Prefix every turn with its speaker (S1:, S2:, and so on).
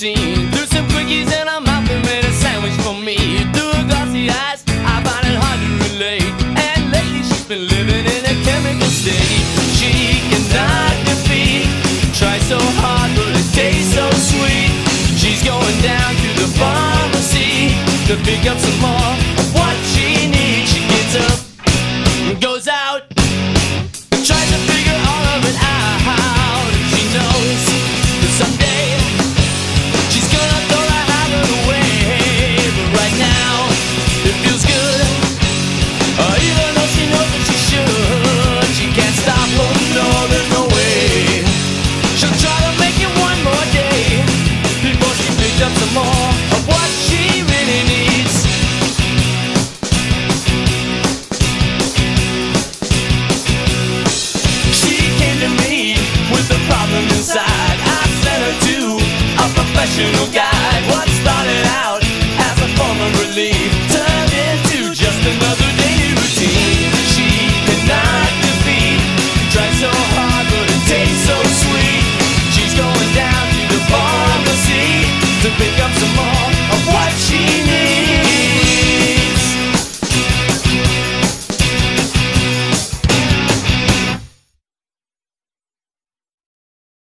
S1: scene. Threw some quickies in her mouth and made a sandwich for me. Through her glassy eyes, I find it hard to relate. And lately she's been living in a chemical state. She cannot defeat, try so hard but it tastes so sweet. She's going down to the pharmacy to pick up some